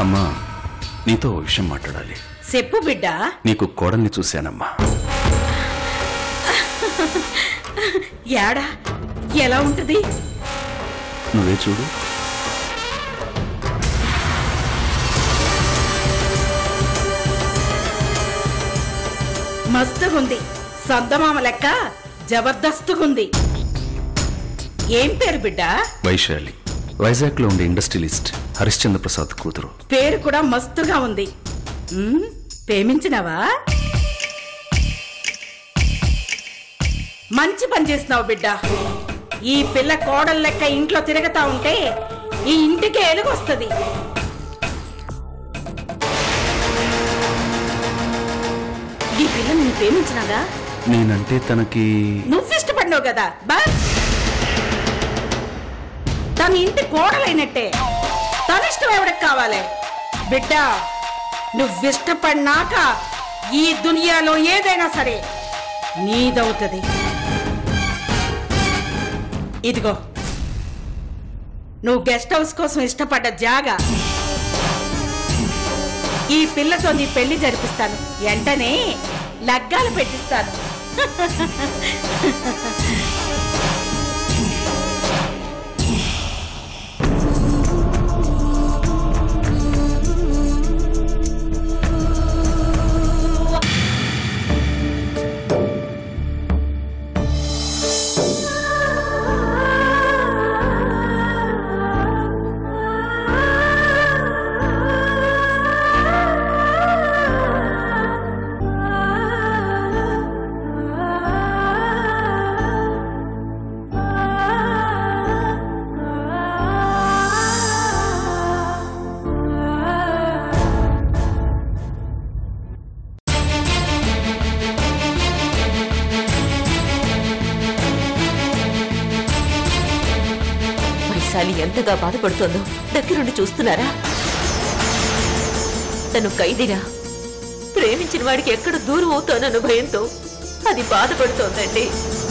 అమ్మా, నీతో ఓ విషయం మాట్లాడాలి. చెప్పు బిడ్డ. నీకు కోడల్ని చూశానమ్మా. యాడా ఎలా ఉంటది? నువ్వే చూడు. మస్తుగుంది, సొంతమామ లెక్క జబర్దస్తుగుంది. ఏం పేరు బిడ్డ? వైశాలి. వైజాగ్ లో ఉండే ఇండస్ట్రియలిస్ట్ హరిశ్చంద్ర ప్రసాద్ కూతురు. పేరు కూడా మస్తుగా ఉంది. ప్రేమించినావా? మంచి పని చేసినావు బిడ్డ. ఈ పిల్ల కోడల లెక్క ఇంట్లో తిరగతా ఉంటే ఈ ఇంటికి ఎలుగొస్తుంది. ఈ పిల్ల నువ్వు ప్రేమించినాగా? నేనంటే తనకి నువ్వు ఇష్టపడినావు కదా బస్. తన ఇంటి కోడలైనట్టే. తన ఇష్టం ఎవరికి కావాలి బిడ్డ? నువ్విష్టపడినాక ఈ దునియాలో ఏదైనా సరే నీదవుతుంది. ఇదిగో నువ్వు గెస్ట్ హౌస్ కోసం ఇష్టపడ్డ జాగా. ఈ పిల్లతో నీ పెళ్లి జరిపిస్తాను. వెంటనే లగ్గాలు పెట్టిస్తాను. ఎంతగా బాధపడుతోందో దగ్గరుండి చూస్తున్నారా? తను ఖైదీరా. ప్రేమించిన వాడికి ఎక్కడ దూరం అవుతానన్న భయంతో అది బాధపడుతోందండి.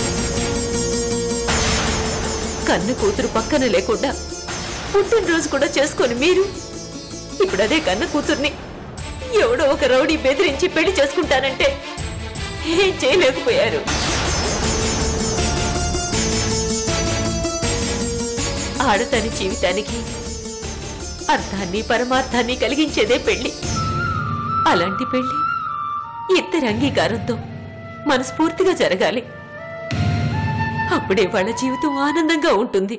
కన్ను కూతురు పక్కన లేకుండా పుట్టినరోజు కూడా చేసుకొని మీరు ఇప్పుడు అదే కన్ను కూతుర్ని ఎవడో ఒక రౌడీ బెదిరించి పెళ్లి చేసుకుంటానంటే ఏం చేయలేకపోయారు. ఆడతని జీవితానికి అర్థాన్ని పరమార్థాన్ని కలిగించేదే పెళ్లి. అలాంటి పెళ్లి ఇద్దరి అంగీకారంతో మనస్ఫూర్తిగా జరగాలి. అప్పుడే వాళ్ళ జీవితం ఆనందంగా ఉంటుంది.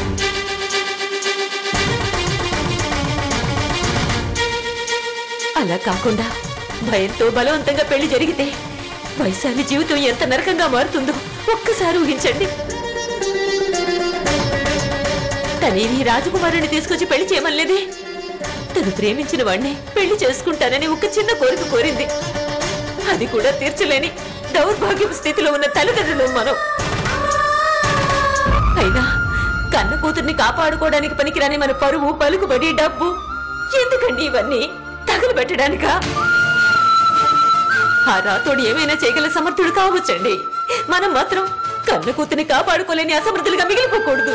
అలా కాకుండా భయంతో బలవంతంగా పెళ్లి జరిగితే వైశాలి జీవితం ఎంత నరకంగా మారుతుందో ఒక్కసారి ఊహించండి. తనేమి రాజకుమారుని తీసుకొచ్చి పెళ్లి చేయమనలేదే. తను ప్రేమించిన వాడిని పెళ్లి చేసుకుంటానని ఒక చిన్న కోరిక కోరింది. అది కూడా తీర్చలేని దౌర్భాగ్యం స్థితిలో ఉన్న తల్లిదండ్రులు మనం. అయినా కన్న కూతుర్ని కాపాడుకోవడానికి పనికిరాని మన పరువు, పలుకుబడి, డబ్బు ఎందుకండి ఇవన్నీ? తగలబెట్టడానికా? ఆ రాతోడు ఏమైనా చేయగల సమర్థుడు కావచ్చండి. మనం మాత్రం కన్న కూతుర్ని కాపాడుకోలేని అసమర్థులుగా మిగిలిపోకూడదు.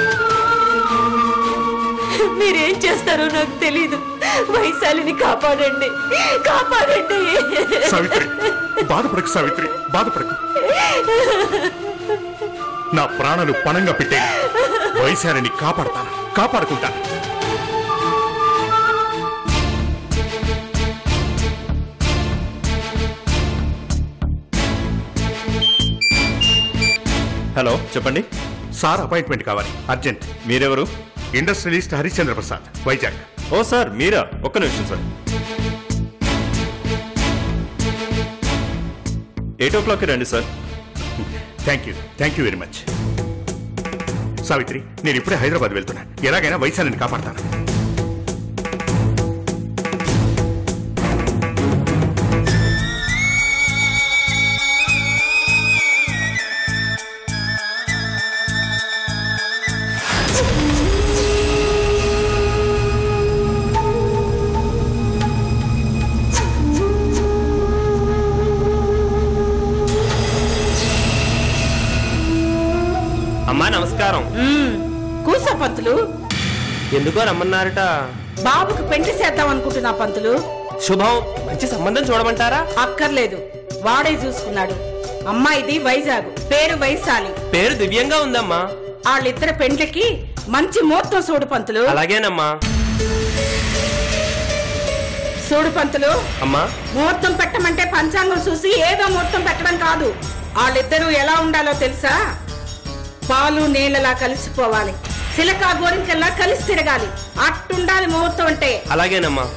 మీరేం చేస్తారో నాకు తెలీదు. వైశాలిని కాపాడండి, కాపాడండి. సావిత్రి, బాధపడకు సావిత్రి, బాధపడకు. నా ప్రాణాలు పణంగా పెట్టే వైశాలిని కాపాడతాను, కాపాడుకుంటాను. హలో, చెప్పండి సార్. అపాయింట్మెంట్ కావాలి, అర్జెంట్. మీరెవరు? ఇండస్ట్రియలిస్ట్ హరిశ్చంద్ర ప్రసాద్, వైజాగ్. ఓ సార్, మీరా? ఒక్క నిమిషం సార్. 8 o'clock రండి sir. Thank you very much. Savitri, నేను ఇప్పుడే హైదరాబాద్ వెళ్తున్నా. ఎలాగైనా వైశాలిని కాపాడతాను. అమ్మా నమస్కారం. కూసో పంతులు. ఎందుకో రమ్మన్నారట. బాబుకు పెంటి చేద్దాం అనుకుంటున్నా పంతులు. శుభం, మంచి సంబంధం చూడమంటారా? అక్కర్లేదు, వాడే చూసుకున్నాడు. అమ్మాయిది వైజాగ్, పేరు వైశాలి. పేరు దివ్యంగా ఉందమ్మా. వాళ్ళిద్దరి పెండ్లకి మంచి ముహూర్తం చూడు పంతులు. అలాగేనమ్మా. చూడు పంతులు, అమ్మా ముహూర్తం పెట్టమంటే పంచాంగం చూసి ఏదో ముహూర్తం పెట్టడం కాదు. వాళ్ళిద్దరూ ఎలా ఉండాలో తెలుసా? పాలు నీళ్ళలా కలిసిపోవాలి, చిలక గోరింకల్లా కలిసి తిరగాలి. అట్టుండాలి ముహూర్తం అంటే. అలాగేనమ్మా.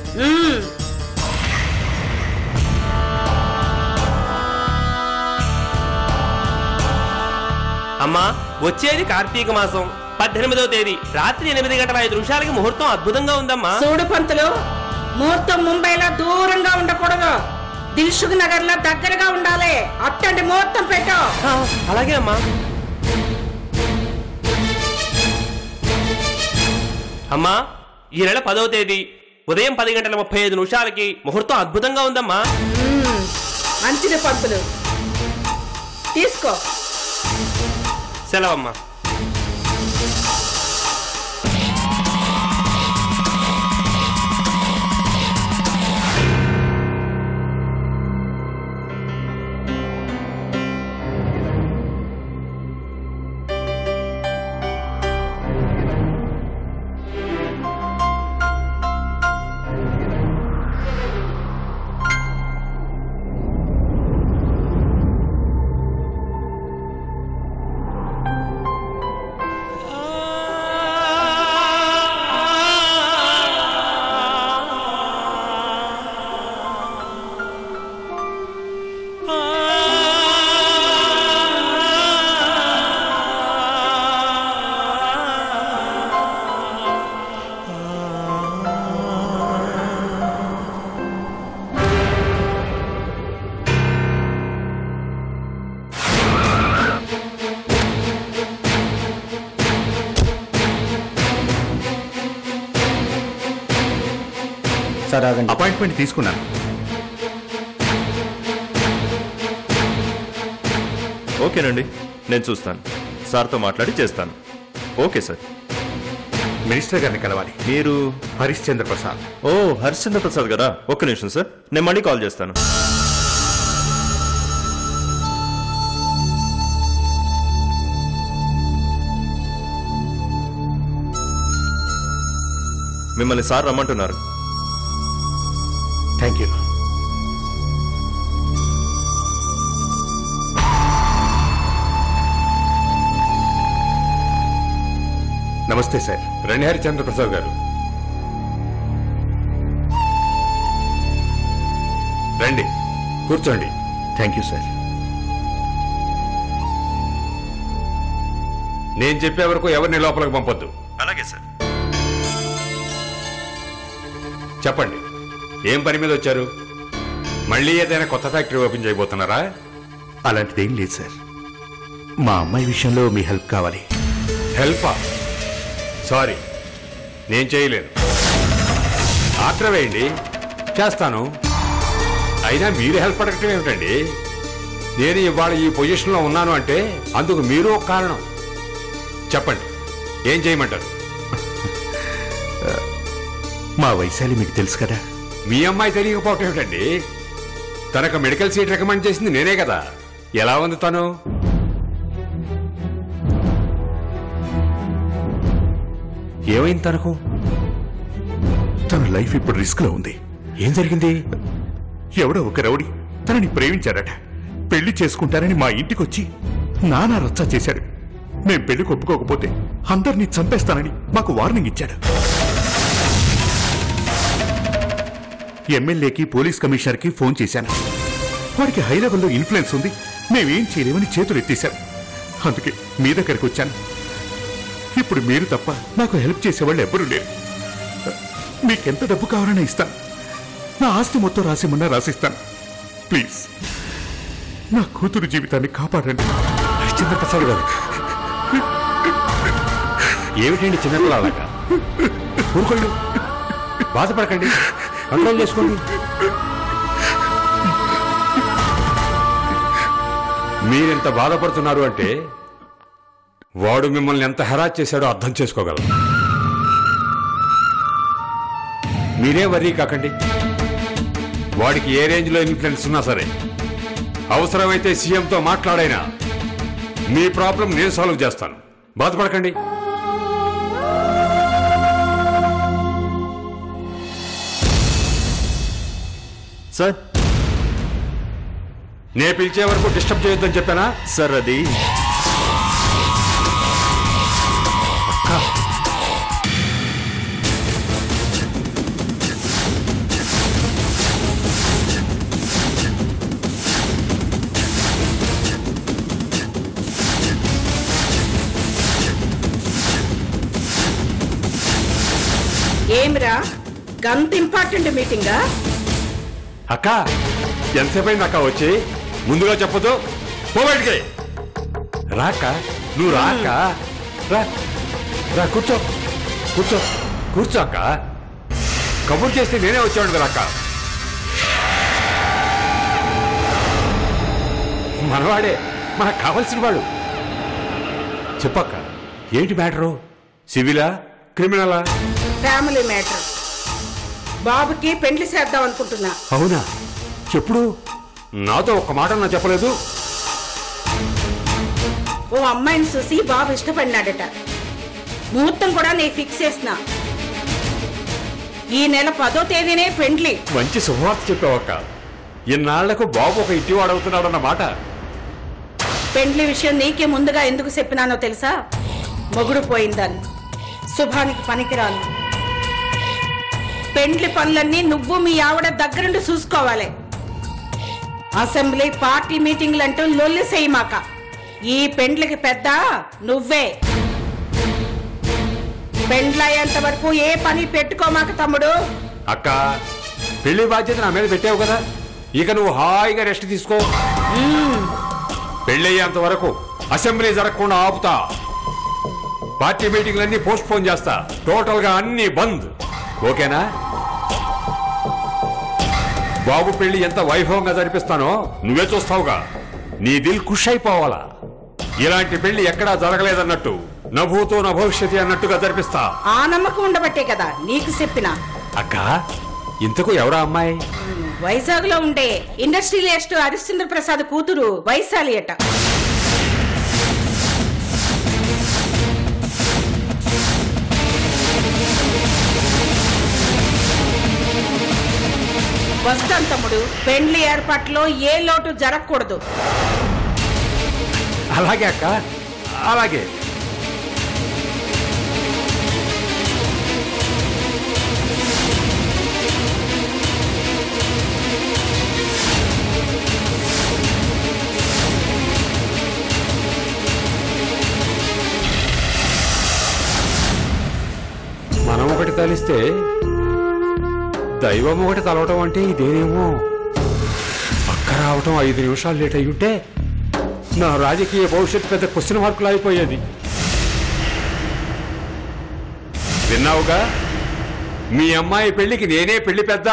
అమ్మా, వచ్చేది కార్తీక మాసం 18వ తేదీ రాత్రి 8:05 ముహూర్తం అద్భుతంగా ఉందమ్మా. చూడు పంతులు, ముహూర్తం ముంబైలో దూరంగా ఉండకూడదు, దిల్సుఖ్ నగర్ లో దగ్గరగా ఉండాలి. అట్టండి ముహూర్తం పెట్టు. అలాగే అమ్మా. అమ్మా, ఈ నెల 10వ తేదీ ఉదయం 10:35 ముహూర్తం అద్భుతంగా ఉందమ్మా. మంచిది పంతులు, తీసుకో. సెలవమ్మా. అపాయింట్మెంట్ తీసుకున్నాను. ఓకేనండి, నేను చూస్తాను. సార్తో మాట్లాడి చేస్తాను. Okay sir. మినిస్టర్ గారిని కలవాలి. మీరు హరిశ్చంద్ర ప్రసాద్. ఓ, హరిశ్చంద్ర ప్రసాద్ గారా? ఒక్క నిమిషం సార్, నేను మళ్ళీ కాల్ చేస్తాను. మిమ్మల్ని సార్ రమ్మంటున్నారు. Thank you. నమస్తే సార్. రండి హరిచంద్ర ప్రసాద్ గారు. రండి, కూర్చోండి. Thank you sir. నేను చెప్పే వరకు ఎవరిని లోపలికి పంపొద్దు. అలాగే సార్. చెప్పండి, ఏం పని మీద వచ్చారు? మళ్ళీ ఏదైనా కొత్త ఫ్యాక్టరీ ఓపెన్ చేయబోతున్నారా? అలాంటిదేం లేదు సార్. మా అమ్మాయి విషయంలో మీ హెల్ప్ కావాలి. హెల్పా? సారీ, నేను చేయలేను. ఆర్డర్ వేయండి, చేస్తాను. అయినా మీరు హెల్ప్ అడగటం ఏమిటండి? నేను ఇవాళ ఈ పొజిషన్లో ఉన్నాను అంటే అందుకు మీరు ఒక కారణం. చెప్పండి, ఏం చేయమంటారు? మా వైశాలి మీకు తెలుసు కదా. మీ అమ్మాయి తెలియకపోవటం ఏమిటండి? తనకు మెడికల్ సీట్ రికమెండ్ చేసింది నేనే కదా. ఎలా ఉంది తను? ఏమైంది తనకు? తన లైఫ్ ఇప్పుడు రిస్క్ లో ఉంది. ఏం జరిగింది? ఎవడో ఒక రౌడీ తనని ప్రేమించాడట. పెళ్లి చేసుకుంటారని మా ఇంటికొచ్చి నానా రచ్చ చేశాడు. మేం పెళ్లి ఒప్పుకోకపోతే అందరినీ చంపేస్తానని మాకు వార్నింగ్ ఇచ్చాడు. ఎమ్మెల్యేకి పోలీస్ కమిషనర్కి ఫోన్ చేశాను. వాడికి హై లెవెల్లో ఇన్ఫ్లుయెన్స్ ఉంది. మేమేం చేయలేమని చేతులు ఎత్తేశారు. అందుకే మీ దగ్గరికి వచ్చాను. ఇప్పుడు మీరు తప్ప నాకు హెల్ప్ చేసేవాళ్ళు ఎవ్వరూ లేరు. మీకెంత డబ్బు కావాలన్నా ఇస్తాను. నా ఆస్తి మొత్తం రాసిమన్నా రాసిస్తాను. ప్లీజ్ నా కూతురు జీవితాన్ని కాపాడండి. హరిశ్చంద్ర ప్రసాద్ గారు, ఏమిటండి చిన్నపిల్లలాగా? ఊరుకోండి, బాధపడకండి, కంట్రోల్ చేసుకోండి. మీరెంత బాధపడుతున్నారు అంటే వాడు మిమ్మల్ని ఎంత హెరాస్ చేశాడో అర్థం చేసుకోగలరు. మీరే వర్రీ కాకండి. వాడికి ఏ రేంజ్లో ఇన్ఫ్లుయెన్స్ ఉన్నా సరే అవసరమైతే సీఎంతో మాట్లాడైనా మీ ప్రాబ్లం నేను సాల్వ్ చేస్తాను. బాధపడకండి. సార్, నే పిలిచే వరకు డిస్టర్బ్ చేయొద్దని చెప్పానా? సార్ అది ఏమిరా గంత ఇంపార్టెంట్ మీటింగా? అక్క ఎంతసేపు అయింది అక్క వచ్చి? ముందుగా చెప్పదు. పోబడికి రాక, నువ్వు రాక. రా రా, కూర్చో కూర్చో కూర్చో అక్క. కబుర్ చేస్తే నేనే వచ్చాడు కదా అక్క. మనవాడే, మనకు కావలసిన వాడు. చెప్పక్క, ఏంటి మ్యాటరు? సివిలా, క్రిమినలా? Family matter. బాబుకి పెండ్లి చేద్దాం అనుకుంటున్నా. అవునా? చెప్పుడు. నాతో ఒక్క మాట నా చెప్పలేదు. ఓ అమ్మాయిని చూసి బాబు ఇష్టపడినాడట. ముహూర్తం కూడా నేను ఫిక్స్ చేసిన. ఈ నెల 10వ తేదీనే పెండ్లి. మంచి శుభవార్త చెప్పావక్క. ఇన్నాళ్లకు బాబు ఒక ఇంటివాడవుతున్నాడన్న మాట. పెండ్లి విషయం నీకే ముందుగా ఎందుకు చెప్పినానో తెలుసా? మొగుడు పోయిందని, శుభానికి పనికిరాను. పెండ్లి పనులన్నీ నువ్వు మీ ఆవిడ దగ్గరుండి చూసుకోవాలి. అసెంబ్లీ, పార్టీ మీటింగ్లంటూ లొల్లి చేయమాక. ఈ పెండ్లికి పెద్ద నువ్వే. పెండ్లయ్యేంత వరకు ఏ పని పెట్టుకోమాక తమ్ముడు. అక్క, పెళ్లి బాధ్యత నా మీద పెట్టావు కదా, ఇక నువ్వు హాయిగా రెస్ట్ తీసుకో. పెళ్ళయ్యేంత వరకు అసెంబ్లీ జరగకుండా ఆపుతా. పార్టీ మీటింగ్లన్నీ పోస్ట్ పోన్ చేస్తా. టోటల్ గా అన్ని బంద్. ఓకేనా? బాబు పెళ్లి ఎంత వైభవంగా జరిపిస్తానో నువ్వే చూస్తావుగా. నీ దిల్ ఖుష్ అయిపోవాలా. ఇలాంటి పెళ్లి ఎక్కడా జరగలేదన్నట్టు, నభూతో నభవిష్యతి అన్నట్టుగా జరిపిస్తా. ఆ నమ్మకం ఉండబట్టే కదా నీకు చెప్పిన. అక్క, ఇంతకు ఎవరా అమ్మాయి? వైజాగ్ లో ఉండే ఇండస్ట్రియలిస్ట్ హరిశ్చంద్ర ప్రసాద్ కూతురు వైశాలి అట. వస్తాను తమ్ముడు. పెండ్లి ఏర్పాట్లో ఏ లోటు జరగకూడదు. అలాగే అక్క, అలాగే. మనం ఒకటి తలిస్తే దైవం ఒకటి తలవటం అంటే ఇదేనేమో. అక్క రావటం 5 నిమిషాలు లేట్ అయ్యుంటే నా రాజకీయ భవిష్యత్తు పెద్ద క్వశ్చన్ మార్కులు అయిపోయేది. విన్నావుగా, మీ అమ్మాయి పెళ్లికి నేనే పెళ్లి పెద్ద.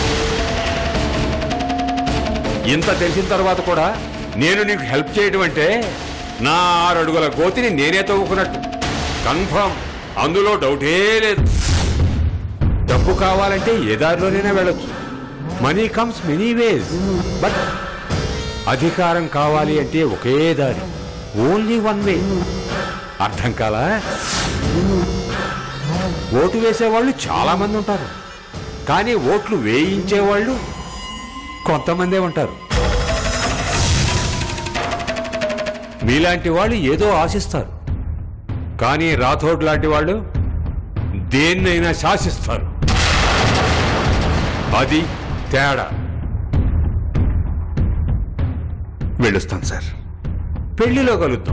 ఇంత తెలిసిన తర్వాత కూడా నేను నీకు హెల్ప్ చేయడం అంటే నా 6 అడుగుల గోతిని నేనే తవ్వుకున్నట్టు. కన్ఫర్మ్, అందులో డౌటే లేదు. డబ్బు కావాలంటే ఏ దారిలోనైనా వెళ్ళొచ్చు. Money comes many ways. But అధికారం కావాలి అంటే ఒకే దారి, ఓన్లీ వన్ వే. అర్థం కాలా? ఓటు వేసేవాళ్ళు చాలా మంది ఉంటారు, కానీ ఓట్లు వేయించేవాళ్ళు కొంతమందే ఉంటారు. మీలాంటి వాళ్ళు ఏదో ఆశిస్తారు, కానీ రాథోడ్ లాంటి వాళ్ళు దేన్నైనా శాసిస్తారు. అది తేడా. వెళ్ళొస్తాను సార్. పెళ్లిలో కలుద్దాం.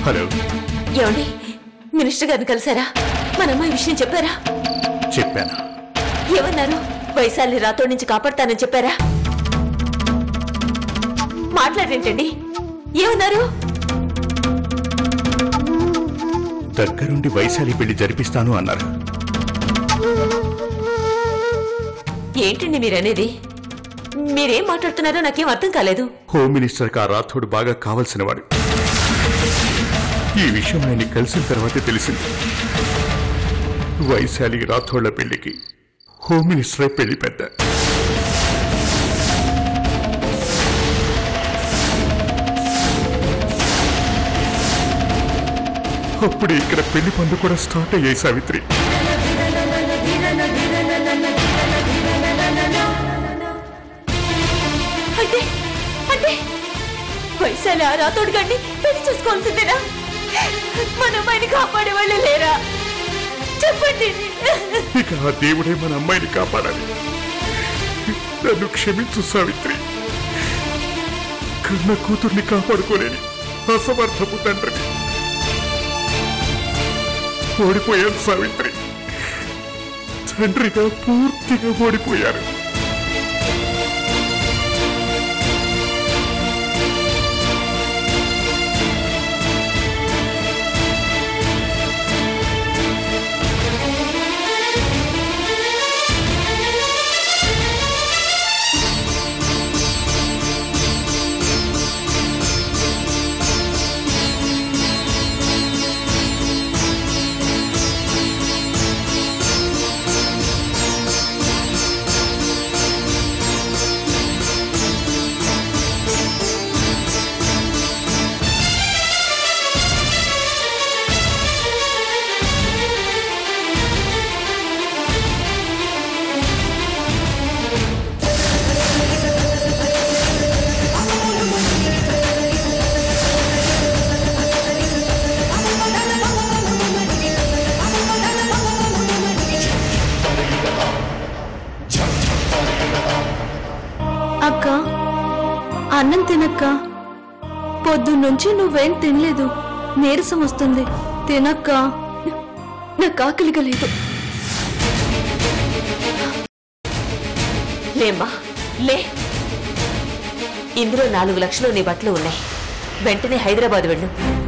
హలో. ఏమండి, మినిస్టర్ గారిని కలిసారా? మన అమ్మాయి విషయం చెప్పారా? చెప్పాను. ఏమన్నారు? వైశాలి రాథోడ్ నుంచి కాపాడతానని చెప్పారా? మాట్లాడేంటండి, ఏమన్నారు? దగ్గరుండి వైశాలి పెళ్లి జరిపిస్తాను అన్నారు. ఏంటండి మీరనేది? మీరేం మాట్లాడుతున్నారో నాకేం అర్థం కాలేదు. హోమ్ మినిస్టర్ కా రాథోడ్ బాగా కావలసిన వాడు. ఈ విషయం ఆయన కలిసిన తర్వాతే తెలిసింది. వైశాలి రాథోడ్ల పెళ్లికి హోమ్ మినిస్టరే పెళ్లి పెద్ద. అప్పుడు ఇక్కడ పెళ్లి పనులు కూడా స్టార్ట్ అయ్యాయి సావిత్రి. అంటే వైశాలి ఆ రాథోడ్ గారిని పెళ్లి చేసుకోవాల్సిందేనా? మన అమ్మాయిని కాపాడే వాళ్ళే లేరా? చెప్పండి. ఇక ఆ దేవుడే మన అమ్మాయిని కాపాడాలి. నన్ను క్షమించు సావిత్రి. కన్న కూతుర్ని కాపాడుకోలేని అసమర్థపు తండ్రిని ఓడిపోయాను సావిత్రి. తండ్రిగా పూర్తిగా ఓడిపోయారు. అక్క, అన్నం తినక్క. పొద్దున్నుంచి నువ్వేం తినలేదు, నీరసం వస్తుంది. తినక్క. నాకు ఆకలిగా లేదు. లేమ్మా, లే. ఇందులో 4 లక్షలు నీ బట్టలు ఉన్నాయి. వెంటనే హైదరాబాద్ వెళ్ళు.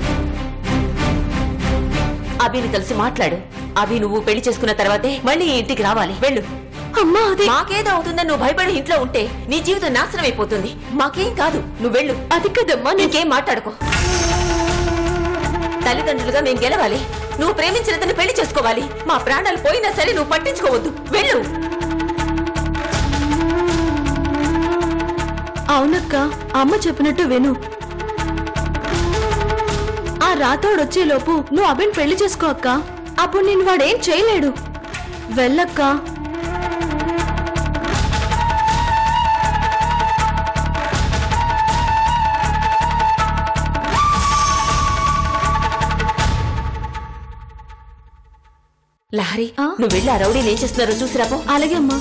అభిని కలిసి మాట్లాడు. అభి నువ్వు పెళ్లి చేసుకున్న తర్వాతే మళ్ళీ ఈ ఇంటికి రావాలి. వెళ్ళు. అమ్మా, అది మాకేదో అవుతుందని నువ్వు భయపడి ఇంట్లో ఉంటే నీ జీవితం నాశనం అయిపోతుంది. మాకేం కాదు, నువ్వు వెళ్ళు. అది కదమ్మా. నీకేం మాట్లాడుకో. తల్లిదండ్రులుగా మేము గెలవాలి. నువ్వు ప్రేమించినతను పెళ్లి చేసుకోవాలి. మా ప్రాణాలు పోయినా సరే నువ్వు పట్టించుకోవద్దు. వెళ్ళు. అవునక్క, అమ్మ చెప్పినట్టు విను. ఆ రాథోడ్ వచ్చేలోపు నువ్వు అభిని పెళ్లి చేసుకో అక్క. అప్పుడు నేను వాడేం చేయలేడు. వెళ్ళక్క. లహరి, నువ్వు వెళ్ళి ఆ రౌడీని ఏం చేస్తున్నారో చూసిరాపో. అలాగే అమ్మా.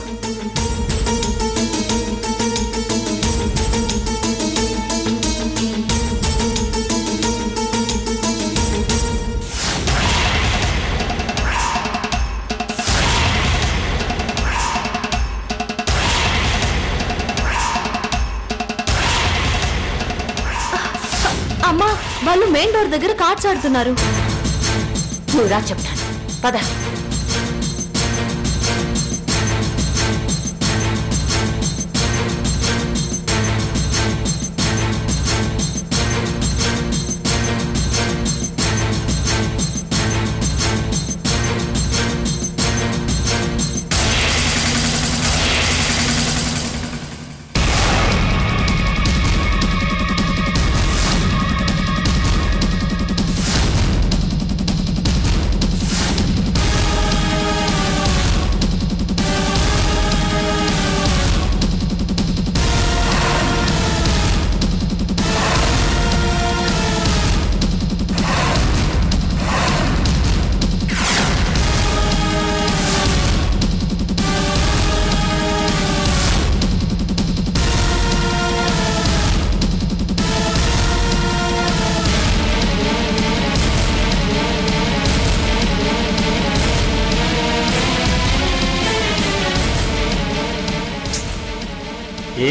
అమ్మా, వాళ్ళు మెయిన్ డోర్ దగ్గర కార్డ్స్ ఆడుతున్నారు. నువ్వు రా చెప్తాను. పద.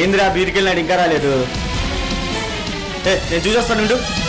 ఏందిరా బీరికి వెళ్ళినాడు ఇంకా రాలేదు. నేను చూసేస్తాను.